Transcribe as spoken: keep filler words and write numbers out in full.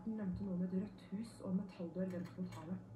Martin nevnte noe med et rødt hus og en metalldør vendt mot havet.